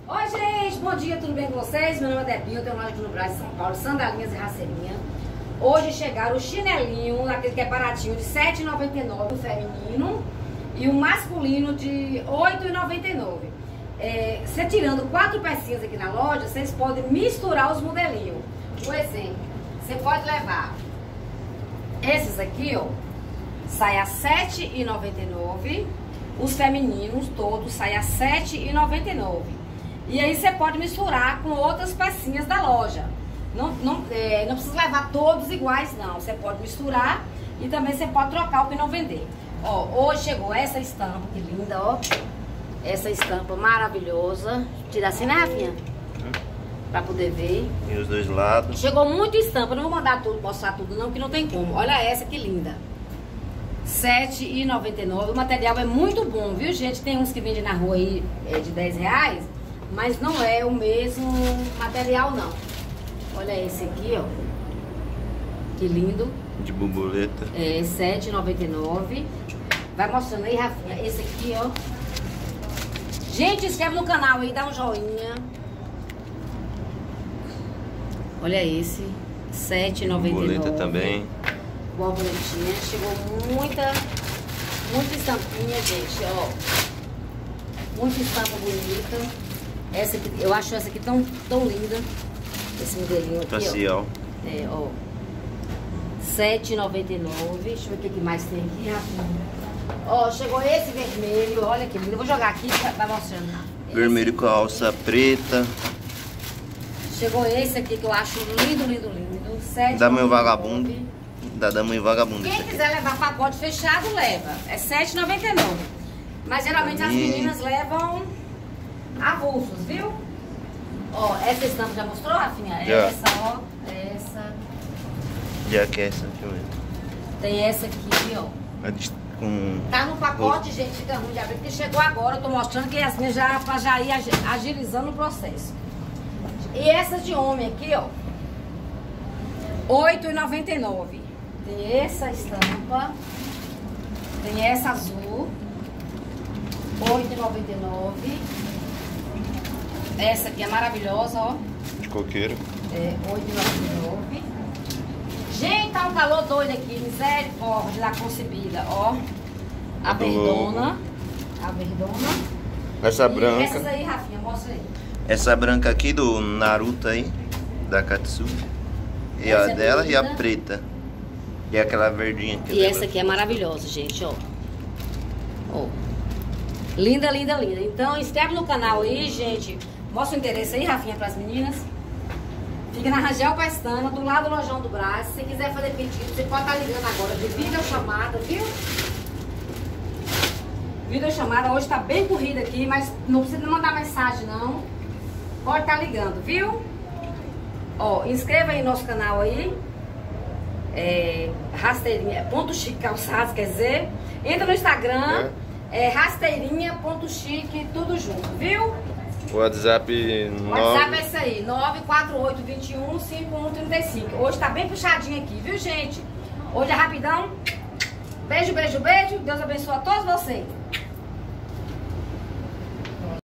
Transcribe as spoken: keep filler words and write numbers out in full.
Oi, gente, bom dia, tudo bem com vocês? Meu nome é Debinha, eu tenho loja aqui no Brás, São Paulo, sandalinhas e rasteirinha. Hoje chegaram o chinelinho, aquele que é baratinho, de sete reais e noventa e nove centavos, o feminino, e o masculino de oito reais e noventa e nove centavos. É, você tirando quatro pecinhas aqui na loja, vocês podem misturar os modelinhos. Por exemplo, você pode levar esses aqui, ó, sai a sete reais e noventa e nove centavos, os femininos todos saem a sete reais e noventa e nove centavos. E aí você pode misturar com outras pecinhas da loja. Não, não, é, não precisa levar todos iguais, não. Você pode misturar e também você pode trocar o que não vender. Ó, hoje chegou essa estampa, que linda, ó. Essa estampa maravilhosa. Tira assim, né, Rafinha? Pra poder ver. E os dois lados. Chegou muito estampa, não vou mandar tudo, mostrar tudo não, que não tem como. Olha essa, que linda. sete reais e noventa e nove centavos. O material é muito bom, viu, gente? Tem uns que vendem na rua aí é, de dez reais, mas não é o mesmo material, não. Olha esse aqui, ó. Que lindo. De borboleta. É, sete reais e noventa e nove centavos. Vai mostrando aí, Rafinha. Esse aqui, ó. Gente, inscreve no canal aí, dá um joinha. Olha esse. sete reais e noventa e nove centavos. Borboleta também. Borboletinha. Chegou muita, muita estampinha, gente, ó. Muita estampa bonita. Essa aqui, eu acho essa aqui tão, tão linda. Esse modelinho aqui, Facial. ó. É, ó. sete reais e noventa e nove centavos. Deixa eu ver o que mais tem aqui, Rafinha. Ó, chegou esse vermelho. Olha que lindo. Eu vou jogar aqui pra, pra mostrando. Vermelho com a alça preta. Chegou esse aqui que eu acho lindo, lindo, lindo. sete reais e noventa e nove centavos. Da meu vagabundo. Da Dama e Vagabundo. Quem quiser levar pacote fechado, leva. É sete reais e noventa e nove centavos. Mas geralmente as meninas levam avulsos, viu? Ó, essa estampa já mostrou, Rafinha? Já. Essa, ó. Essa. Já que é essa, deixa eu ver. Tem essa aqui, ó. A de- Com... Tá no pacote, gente, fica ruim de abrir, porque chegou agora, eu tô mostrando que as minhas já, pra já ir agi- agilizando o processo. E essa de homem aqui, ó. oito reais e noventa e nove centavos. Tem essa estampa. Tem essa azul. oito reais e noventa e nove centavos. Essa aqui é maravilhosa, ó. De coqueiro. É, oito reais e noventa e nove centavos. Gente, tá um calor doido aqui. Misericórdia da concebida, ó. A Do verdona. A verdona. Essa E branca. essas aí, Rafinha, mostra aí. Essa branca aqui do Naruto aí. Da Katsu. E Essa a é dela e a bonita. preta. E aquela verdinha aqui. E essa aqui é maravilhosa, gente, ó. Ó. Linda, linda, linda. Então, inscreve no canal aí, gente. Mostra o endereço aí, Rafinha, pras meninas. Fica na Rangel Pestana, do lado do Lojão do Brás. Se você quiser fazer pedido, você pode estar ligando agora de videochamada, viu? Videochamada, hoje tá bem corrida aqui, mas não precisa mandar mensagem, não. Pode estar ligando, viu? Ó, inscreva aí no nosso canal aí. É, rasteirinha, ponto chique calçados, quer dizer. Entra no Instagram, é, é rasteirinha.chique, tudo junto, viu? O WhatsApp O WhatsApp é esse aí, nove quatro oito, dois um, cinco um três cinco. Hoje tá bem puxadinho aqui, viu, gente? Hoje é rapidão. Beijo, beijo, beijo. Deus abençoe a todos vocês.